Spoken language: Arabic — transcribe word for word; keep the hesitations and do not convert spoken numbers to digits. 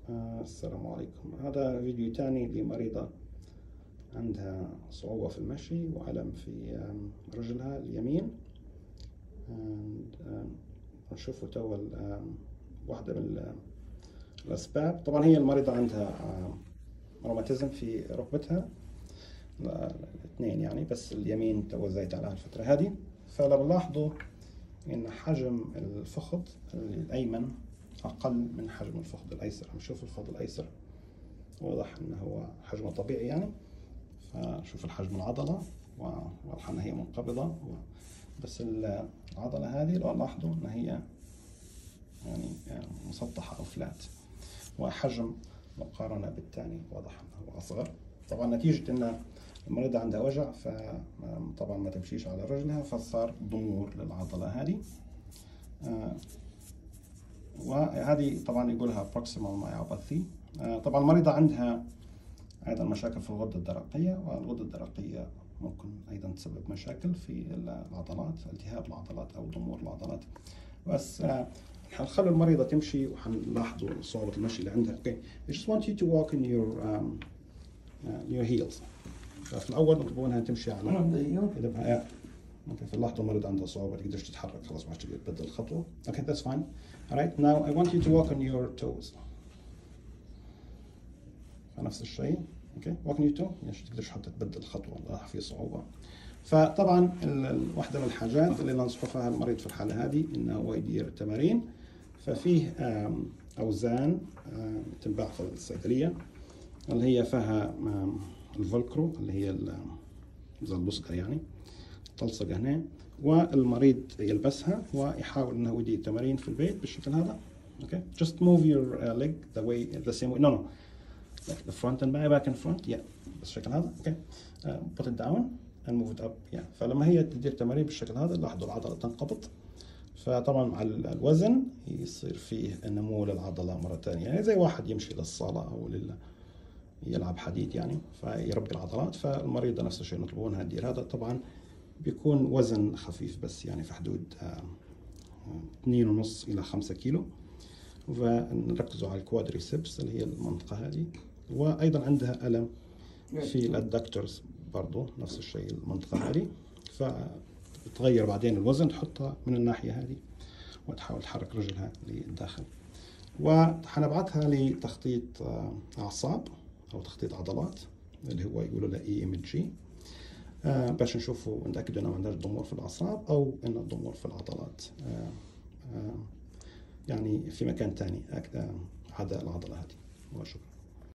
آه السلام عليكم. هذا فيديو تاني لمريضة عندها صعوبة في المشي وألم في رجلها اليمين. نشوفوا تو واحدة من الأسباب. طبعا هي المريضة عندها روماتيزم في ركبتها الاثنين يعني، بس اليمين تو زايد على الفترة هذه. فلو لاحظوا إن حجم الفخذ الأيمن أقل من حجم الفخذ الأيسر. نشوف الفخذ الأيسر واضح إنه هو حجمه طبيعي يعني، فشوف الحجم العضلة واضح إن هي منقبضة، بس العضلة هذه لو لاحظوا إن هي يعني مسطحة أو فلات، وحجم مقارنة بالثاني واضح إنه هو أصغر. طبعا نتيجة إن المريضة عندها وجع فطبعا ما تمشيش على رجلها، فصار ضمور للعضلة هذه. آه وهذه طبعا يقولها proximal myopathy. آه طبعا المريضة عندها أيضا مشاكل في الغدة الدرقية، والغدة الدرقية ممكن أيضا تسبب مشاكل في العضلات، التهاب العضلات أو ضمور العضلات. بس آه حنخلي المريضة تمشي وحنلاحظوا صعوبة المشي اللي عندها. Okay. I just want you to walk in your um, uh, your heels. ففي الأول نطلبونها تمشي على قدمها. اوكي، فلاحظوا المريض عنده صعوبة تقدرش تتحرك، خلاص ما عادش تقدر تبدل الخطوة. اوكي that's fine. Alright, now I want you to walk on your toes. فنفس الشيء. اوكي walk on your toe. مش تقدرش حتى تبدل الخطوة، راح في صعوبة. فطبعا واحدة من الحاجات اللي ننصح فيها المريض في الحالة هذه إنه هو يدير تمارين. ففيه أوزان تنباع في الصيدلية اللي هي فيها الفولكرو اللي هي زي اللصقة يعني، تلصق هنا، والمريض يلبسها ويحاول انه يدير تمارين في البيت بالشكل هذا. اوكي just move your uh, leg the way the same way no no like the front and back back and front yeah بالشكل هذا. اوكي uh, put it down and move it up yeah. فلما هي تدير تمارين بالشكل هذا لاحظوا العضلة تنقبض، فطبعا مع الوزن يصير فيه نمو للعضلة مرة ثانية، يعني زي واحد يمشي للصالة او لل يلعب حديد يعني، فيربي العضلات. فالمريضة نفس الشيء نطلبونها تدير هذا. طبعا بيكون وزن خفيف بس يعني في حدود اثنين ونص إلى خمسة كيلو، ونركزوا على الكوادريسبس اللي هي المنطقة هذه. وأيضا عندها ألم في الأدكتورز برضو نفس الشيء المنطقة هذه، فتغير بعدين الوزن تحطها من الناحية هذه وتحاول تحرك رجلها للداخل. وحنبعثها لتخطيط أعصاب أو تخطيط عضلات اللي هو يقولوا له إي إم جي، آه باش نشوفوا نتأكدوا إنه ما عندناش ضمور في الأعصاب أو إن الضمور في العضلات آه آه يعني في مكان تاني آه هذا العضلة هذه. وشكرا.